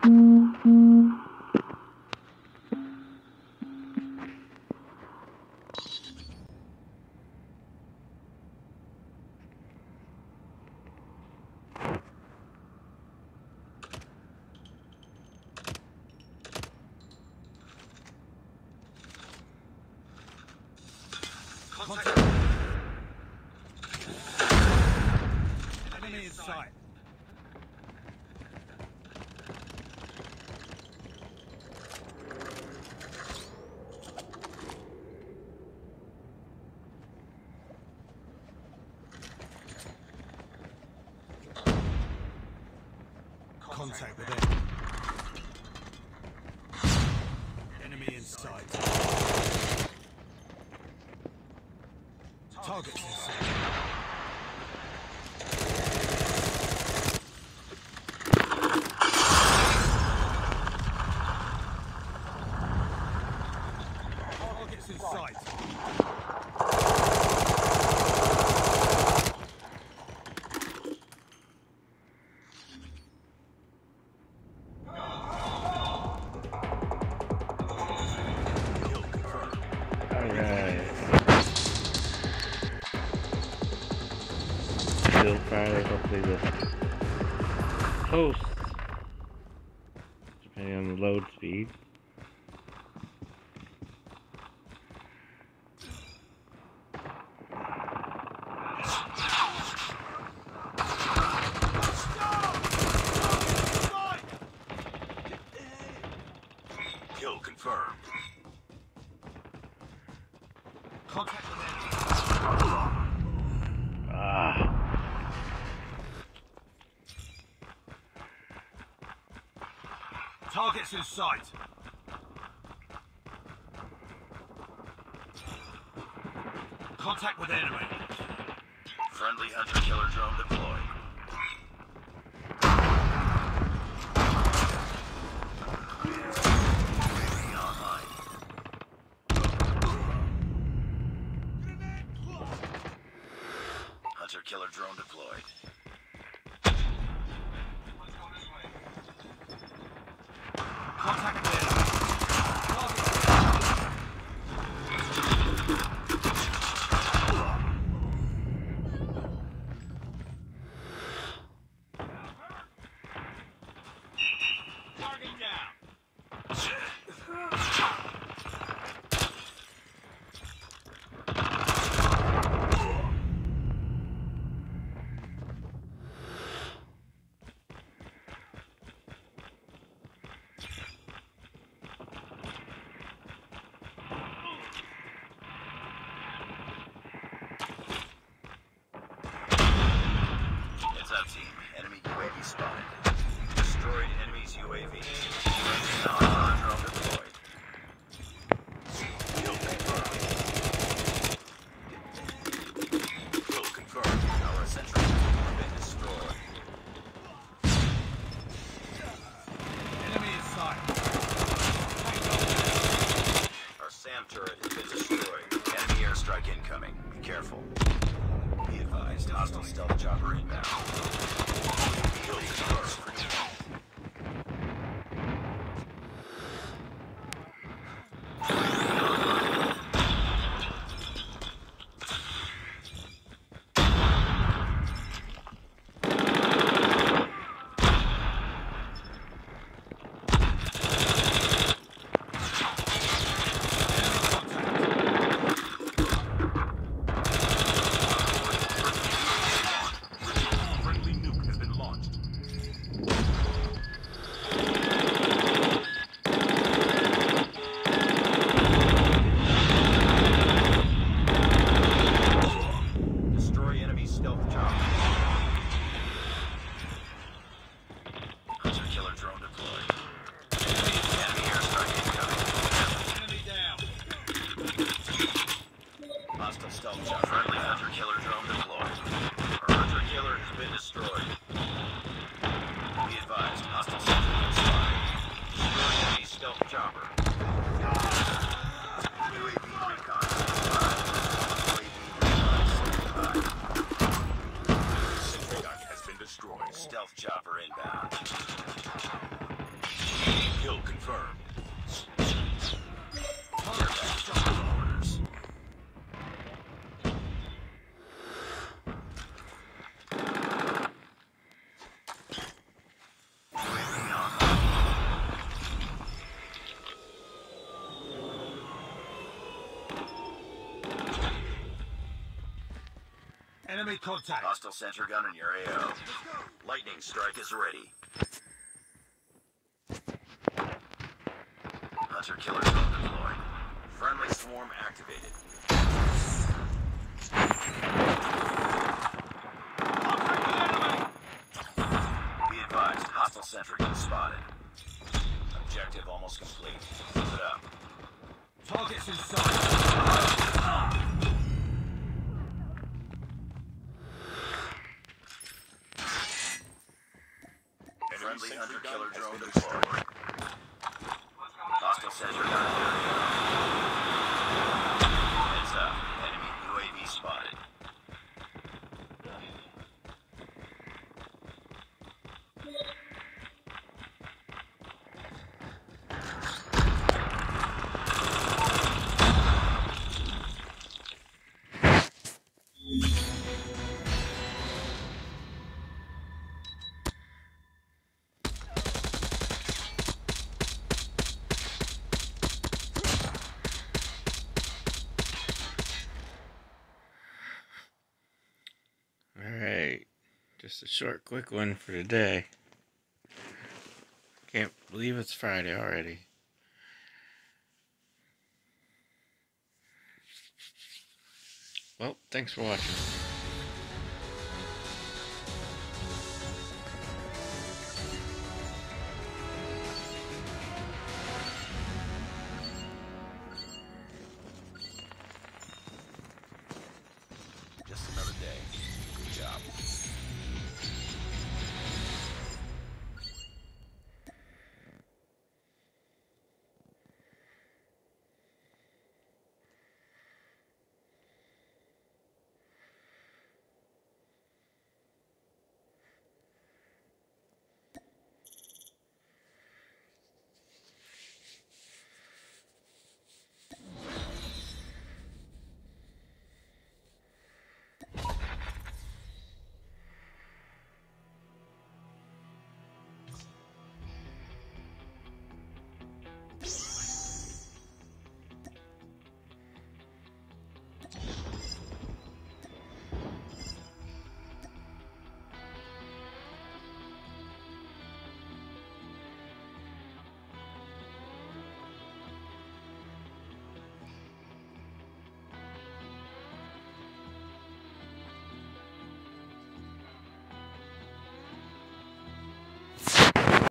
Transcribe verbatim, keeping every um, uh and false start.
Contact. Enemy in sight. Contact with enemy. Enemy in sight. Target in sight. Targets in sight. Still Friday, hopefully this posts, depending on the load speed. Kill confirmed. Contact with enemy. Ah. Targets in sight. Contact with enemy. Friendly hunter-killer drone deployed. Online. Hunter-killer drone deployed. Contact with enemy. Target down. Heads up, team. Enemy U A V spotted. Destroyed enemy's U A V. Non-drone deployed. Kill confirmed. Kill confirmed. Our sentry has been destroyed. Enemy in sight. Our SAM turret has been destroyed. Enemy airstrike incoming. Be careful. Be advised, hostile stealth chopper inbound. confirmed. Orders. Enemy contact. Hostile center gun in your A O. Lightning strike is ready. Hunter killer drone deployed. Friendly swarm activated. Be advised, hostile sentry gun spotted. Objective almost complete. Keep it up. Targets in sight. Friendly hunter killer drone deployed. Hostile sentry gun in your A O. Heads up. Enemy U A V spotted. Alright, just a short, quick one for today. Can't believe it's Friday already. Well, thanks for watching. Just another day. Good job. You